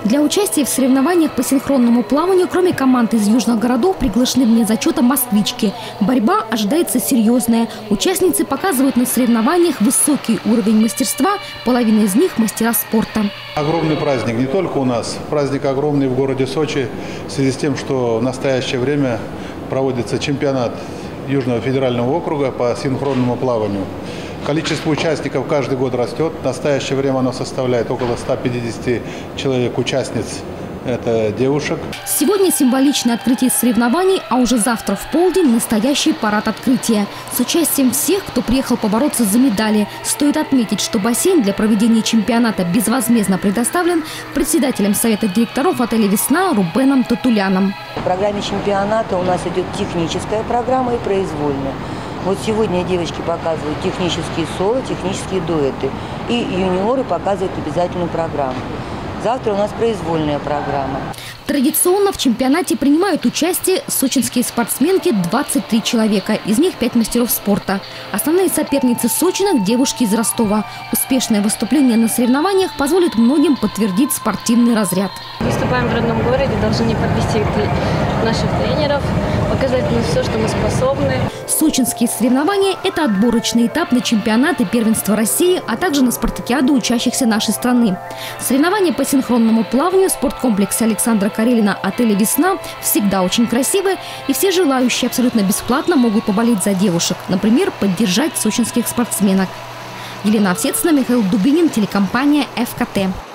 Для участия в соревнованиях по синхронному плаванию, кроме команд из южных городов, приглашены вне зачета москвички. Борьба ожидается серьезная. Участницы показывают на соревнованиях высокий уровень мастерства, половина из них – мастера спорта. Огромный праздник не только у нас, праздник огромный в городе Сочи в связи с тем, что в настоящее время проводится чемпионат Южного федерального округа по синхронному плаванию. Количество участников каждый год растет. В настоящее время оно составляет около 150 человек-участниц. Это девушек. Сегодня символичное открытие соревнований, а уже завтра в полдень настоящий парад открытия. С участием всех, кто приехал побороться за медали. Стоит отметить, что бассейн для проведения чемпионата безвозмездно предоставлен председателем совета директоров отеля «Весна» Рубеном Татуляном. В программе чемпионата у нас идет техническая программа и произвольная. Вот сегодня девочки показывают технические соло, технические дуэты. И юниоры показывают обязательную программу. Завтра у нас произвольная программа. Традиционно в чемпионате принимают участие сочинские спортсменки 23 человека, из них 5 мастеров спорта. Основные соперницы сочинок – девушки из Ростова. Успешное выступление на соревнованиях позволит многим подтвердить спортивный разряд. Выступаем в родном городе, должны не подвести наших тренеров, показать нам все, что мы способны. Сочинские соревнования – это отборочный этап на чемпионаты первенства России, а также на спартакиаду учащихся нашей страны. Соревнования по синхронному плаванию спорткомплекса Александра Карелина отеля «Весна» всегда очень красивые, и все желающие абсолютно бесплатно могут поболеть за девушек, например, поддержать сочинских спортсменок. Елена Овсецина, Михаил Дубинин, телекомпания ФКТ.